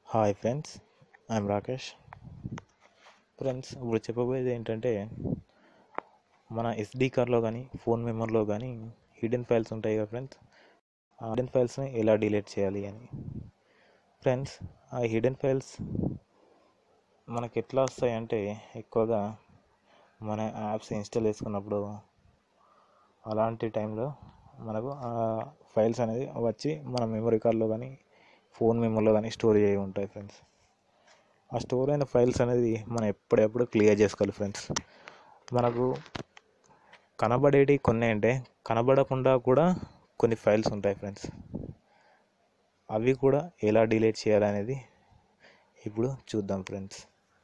Hi friends, I'm Rakesh. Friends, ఇప్పుడు చెప్పబోయేది ఏంటంటే మన ఎస్డి కార్డ్లో కానీ ఫోన్ మెమరీలో కానీ హిడెన్ ఫైల్స్ ఉంటాయి కదా ఫ్రెండ్స్. ఆ హిడెన్ ఫైల్స్ని ఎలా డిలీట్ చేయాలి అని. ఫ్రెండ్స్, ఆ హిడెన్ ఫైల్స్ మనకి ఎట్లా వస్తాయంటే ఎక్కువగా మన యాప్స్ ఇన్స్టాల్ చేసుకున్నప్పుడు అలాంటి టైంలో మనకు ఆ ఫైల్స్ అనేది వచ్చి మన మెమరీ కార్డ్లో కానీ ఫోన్ మెమరీలో కానీ స్టోర్ అయ్యి ఉంటాయి ఫ్రెండ్స్. ఆ స్టోర్ అయిన ఫైల్స్ అనేది మనం ఎప్పుడెప్పుడు క్లియర్ చేసుకోవాలి ఫ్రెండ్స్. మనకు కనబడేటి కొన్ని అంటే కనబడకుండా కూడా కొన్ని ఫైల్స్ ఉంటాయి ఫ్రెండ్స్. అవి కూడా ఎలా డిలీట్ చేయాలనేది ఇప్పుడు చూద్దాం ఫ్రెండ్స్.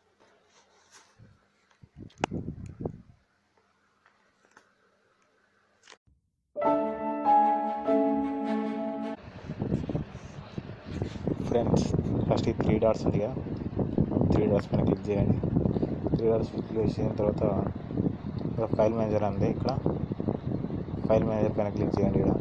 ఫ్రెండ్స్, ఫస్ట్ ఈ 3 డాట్స్ ఉంది కదా, 3 డాట్స్ పైన క్లిక్ చేయండి. 3 డాట్స్ క్లిక్ చేసిన తర్వాత ఇక్కడ ఫైల్ మేనేజర్ ఉంది. ఇక్కడ ఫైల్ మేనేజర్ పైన క్లిక్ చేయండి. ఇక్కడ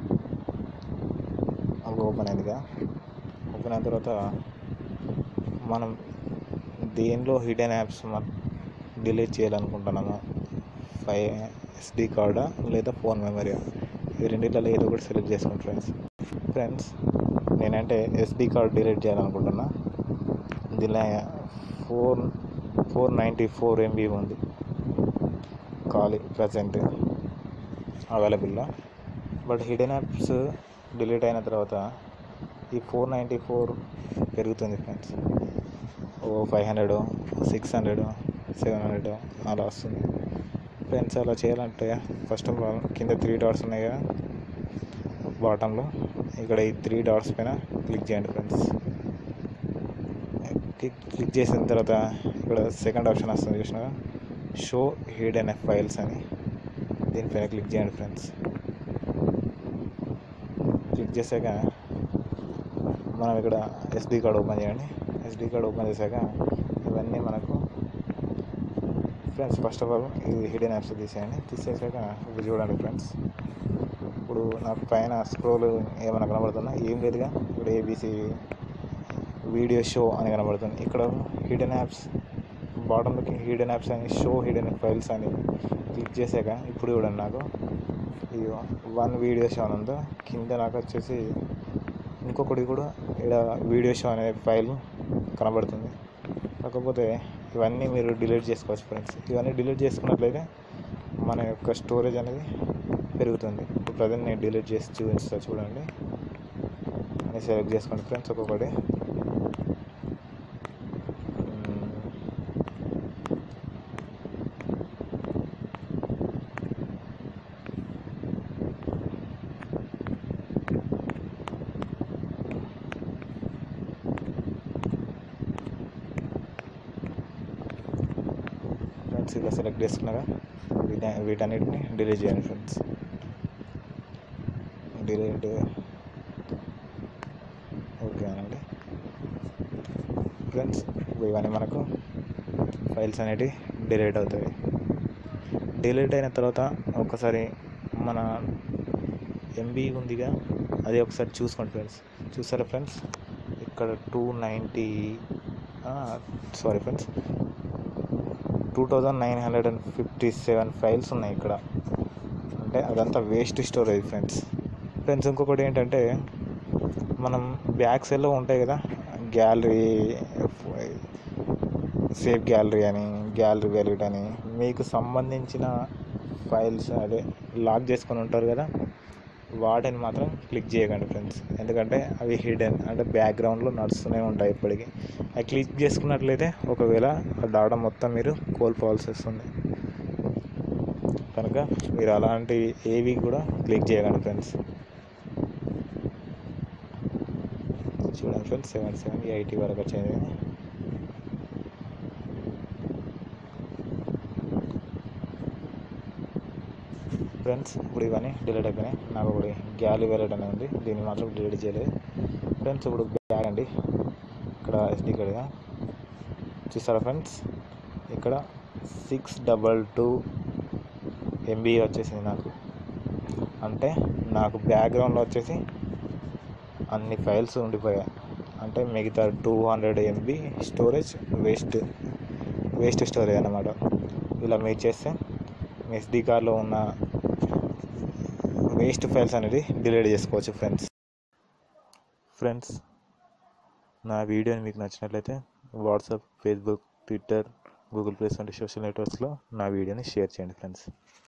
అవి ఓపెన్ అయింది కదా. ఓపెన్ అయిన తర్వాత మనం దేనిలో హిడెన్ యాప్స్ డిలీట్ చేయాలనుకుంటున్నామో ఎస్డి కార్డా లేదా ఫోన్ మెమరీ, ఈ రెండింటిలో ఏదో ఒకటి సెలెక్ట్ చేసుకోండి ఫ్రెండ్స్. నేనంటే ఎస్డి కార్డ్ డిలీట్ చేయాలనుకుంటున్నా. దీనిలో 494 MB ఉంది ఖాళీ ప్రజెంట్ అవైలబుల్లో. బట్ హిడెన్ యాప్స్ డిలీట్ అయిన తర్వాత ఈ 494 పెరుగుతుంది ఫ్రెండ్స్. 500, 600, 700 అలా వస్తుంది ఫ్రెండ్స్. అలా చేయాలంటే ఫస్ట్ ఆఫ్ ఆల్ కింద 3 డాట్స్ ఉన్నాయి కదా బాటంలో, ఇక్కడ ఈ 3 డాట్స్ పైన క్లిక్ చేయండి ఫ్రెండ్స్. క్లిక్ చేసిన తర్వాత ఇక్కడ సెకండ్ ఆప్షన్ వస్తుంది చూసినా, షో హిడెన్ ఫైల్స్ అని, దీనిపైన క్లిక్ చేయండి ఫ్రెండ్స్. క్లిక్ చేశాక మనం ఇక్కడ ఎస్డి కార్డ్ ఓపెన్ చేయండి. ఎస్డి కార్డ్ ఓపెన్ చేశాక ఇవన్నీ మనకు ఫ్రెండ్స్ ఫస్ట్ ఆఫ్ ఆల్ ఇది హిడెన్ యాప్స్ తీసేసాక ఇప్పుడు చూడండి ఫ్రెండ్స్. ఇప్పుడు నాకు పైన స్క్రోల్ ఏమైనా కనబడుతుందా? ఏం లేదుగా. ఇప్పుడు ఏబీసీ వీడియో షో అని కనబడుతుంది. ఇక్కడ హిడెన్ యాప్స్ బాటంలోకి హిడెన్ యాప్స్ అని, షో హిడెన్ ఫైల్స్ అని క్లిక్ చేశాక ఇప్పుడు చూడండి, నాకు ఈ 1 వీడియో షో అని ఉందో, కింద నాకు వచ్చేసి ఇంకొకటి కూడా ఇక్కడ వీడియో షో అనే ఫైల్ కనబడుతుంది. కాకపోతే ఇవన్నీ మీరు డిలీట్ చేసుకోవచ్చు ఫ్రెండ్స్. ఇవన్నీ డిలీట్ చేసుకున్నట్లయితే మన యొక్క స్టోరేజ్ అనేది పెరుగుతుంది. ఇప్పుడు ప్రజెంట్ నేను డిలీట్ చేసి చూపిస్తా చూడండి. అని సెలెక్ట్ చేసుకోండి ఫ్రెండ్స్ ఒక్కొక్కటి. ఫ్రెండ్స్ ఇలా సెలెక్ట్ చేసుకున్నాక వీటన్నిటిని డిలీట్ చేయండి ఫ్రెండ్స్. డిలీట్ ఓకే అనండి ఫ్రెండ్స్. ఇవన్నీ మనకు ఫైల్స్ అనేటివి డిలీట్ అవుతాయి. డిలీట్ అయిన తర్వాత ఒకసారి మన ఎంబీ ఉందిగా, అది ఒకసారి చూసుకోండి ఫ్రెండ్స్. చూసారా ఫ్రెండ్స్, ఇక్కడ 2957 ఫైల్స్ ఉన్నాయి ఇక్కడ. అంటే అదంతా వేస్ట్ స్టోరేజ్ ఫ్రెండ్స్. ఇంకొకటి ఏంటంటే మనం బ్యాక్ సైడ్లో ఉంటాయి కదా గ్యాలరీ, సేవ్ గ్యాలరీ అని, గ్యాలరీ వ్యాలిడ్ అని, మీకు సంబంధించిన ఫైల్స్ అదే లాక్ చేసుకొని ఉంటారు కదా, వాటిని మాత్రం క్లిక్ చేయకండి ఫ్రెండ్స్. ఎందుకంటే అవి హిడెన్, అంటే బ్యాక్గ్రౌండ్లో నడుస్తూనే ఉంటాయి ఎప్పటికీ. అవి క్లిక్ చేసుకున్నట్లయితే ఒకవేళ ఆ డాటా మొత్తం మీరు కోల్పోవాల్సి వస్తుంది. కనుక మీరు అలాంటి ఏవి కూడా క్లిక్ చేయకండి ఫ్రెండ్స్. చూడండి ఫ్రెండ్స్, 7780 వరకు వచ్చింది. ఫ్రెండ్స్ ఇప్పుడు ఇవన్నీ డిలీట్ అయిపోయినాయి. నాకు ఒకటి గ్యాలరీ వ్యాలెట్ అనేది ఉంది, దీన్ని మాత్రం డిలీట్ చేయలేదు ఫ్రెండ్స్. ఇప్పుడు బ్యాగ్ అండి, ఇక్కడ ఎస్డి కార్డ్గా చూస్తారా ఫ్రెండ్స్, ఇక్కడ 622 MB వచ్చేసింది నాకు. అంటే నాకు బ్యాక్గ్రౌండ్లో వచ్చేసి అన్ని ఫైల్స్ ఉండిపోయాయి. అంటే మిగతా 200 MB స్టోరేజ్ వేస్ట్ స్టోరేజ్ అన్నమాట. ఇలా మీరు చేస్తే మీ ఎస్డి కార్డ్లో ఉన్న వేస్ట్ ఫైల్స్ అనేది డిలీట్ చేసుకోవచ్చు ఫ్రెండ్స్. నా వీడియోని మీకు నచ్చినట్లయితే WhatsApp, Facebook, Twitter, Google plus వంటి సోషల్ నెట్వర్క్స్లో నా వీడియోని షేర్ చేయండి ఫ్రెండ్స్.